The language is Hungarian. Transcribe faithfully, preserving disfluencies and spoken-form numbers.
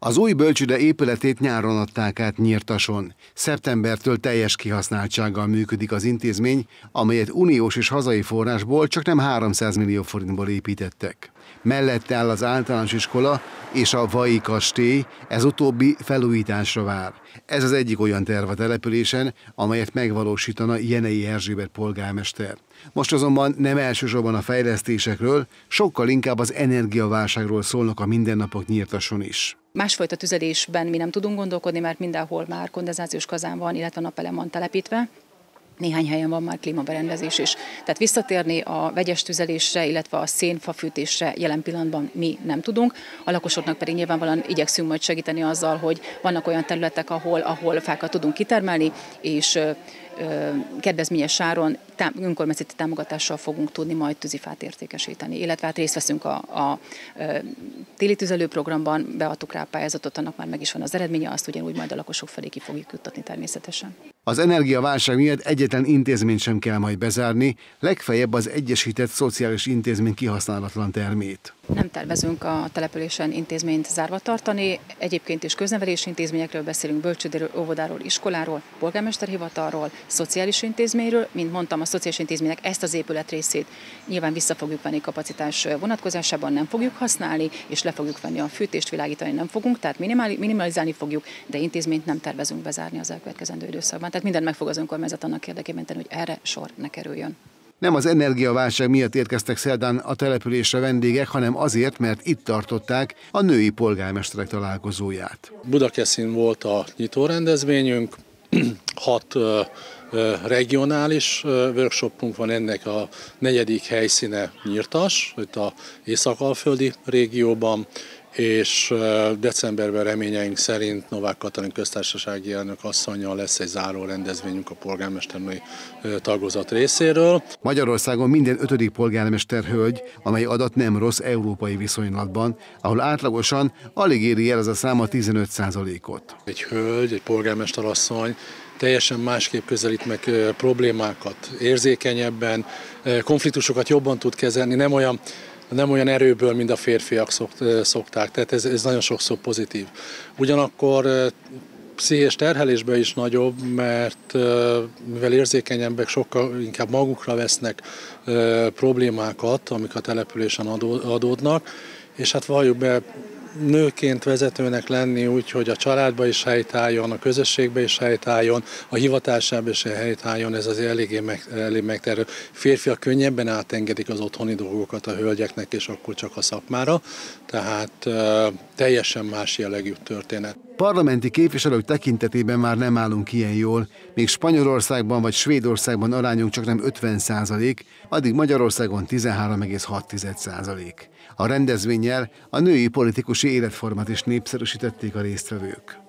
Az új bölcsőde épületét nyáron adták át Nyírtason. Szeptembertől teljes kihasználtsággal működik az intézmény, amelyet uniós és hazai forrásból csaknem háromszáz millió forintból építettek. Mellette áll az általános iskola és a Vai kastély, ez utóbbi felújításra vár. Ez az egyik olyan terv a településen, amelyet megvalósítana Jenei Erzsébet polgármester. Most azonban nem elsősorban a fejlesztésekről, sokkal inkább az energiaválságról szólnak a mindennapok Nyírtason is. Másfajta tüzelésben mi nem tudunk gondolkodni, mert mindenhol már kondenzációs kazán van, illetve napelem van telepítve. Néhány helyen van már klímaberendezés is. Tehát visszatérni a vegyes tüzelésre, illetve a szénfafűtésre jelen pillanatban mi nem tudunk. A lakosoknak pedig nyilvánvalóan igyekszünk majd segíteni azzal, hogy vannak olyan területek, ahol, ahol fákat tudunk kitermelni, és ö, ö, kedvezményes áron tá, önkormányzati támogatással fogunk tudni majd tűzifát értékesíteni. Illetve hát részt veszünk a, a, a téli tüzelőprogramban, beadtuk rá a pályázatot, annak már meg is van az eredménye, azt ugyanúgy majd a lakosok felé ki fogjuk juttatni természetesen. Az energiaválság miatt egyetlen intézményt sem kell majd bezárni, legfeljebb az Egyesített Szociális Intézmény kihasználatlan termét. Nem tervezünk a településen intézményt zárva tartani, egyébként is köznevelési intézményekről beszélünk, bölcsődéről, óvodáról, iskoláról, polgármesterhivatalról, szociális intézményről. Mint mondtam, a szociális intézmények ezt az épület részét nyilván vissza fogjuk venni kapacitás vonatkozásában, nem fogjuk használni, és le fogjuk venni a fűtést, világítani nem fogunk, tehát minimalizálni fogjuk, de intézményt nem tervezünk bezárni az elkövetkezendő időszakban. Tehát mindent meg fog az önkormányzat annak érdekében tenni, hogy erre sor ne kerüljön. Nem az energiaválság miatt érkeztek szerdán a településre vendégek, hanem azért, mert itt tartották a női polgármesterek találkozóját. Budakeszin volt a nyitórendezvényünk, hat regionális workshopunk van, ennek a negyedik helyszíne Nyírtas, itt az észak-alföldi régióban, és decemberben reményeink szerint Novák Katalin köztársasági elnök asszonnyal lesz egy záró rendezvényünk a polgármesternői tagozat részéről. Magyarországon minden ötödik polgármester hölgy, amely adat nem rossz európai viszonylatban, ahol átlagosan alig éri el ez a szám a tizenöt százalékot. Egy hölgy, egy polgármesterasszony teljesen másképp közelít meg problémákat, érzékenyebben, konfliktusokat jobban tud kezelni, nem olyan nem olyan erőből, mint a férfiak szokták, tehát ez, ez nagyon sokszor pozitív. Ugyanakkor pszichés terhelésben is nagyobb, mert mivel érzékenyebbek, sokkal inkább magukra vesznek problémákat, amik a településen adódnak, és hát valljuk be, nőként vezetőnek lenni úgy, hogy a családba is helytálljon, a közösségbe is helytálljon, a hivatásába is helytálljon, ez azért eléggé meg, elég megterül. Férfiak könnyebben átengedik az otthoni dolgokat a hölgyeknek, és akkor csak a szakmára, tehát uh, teljesen más jellegű történet. Parlamenti képviselők tekintetében már nem állunk ilyen jól, még Spanyolországban vagy Svédországban arányunk csaknem ötven százalék, addig Magyarországon tizenhárom egész hat százalék. A rendezvénnyel a női politikusi életformát is népszerűsítették a résztvevők.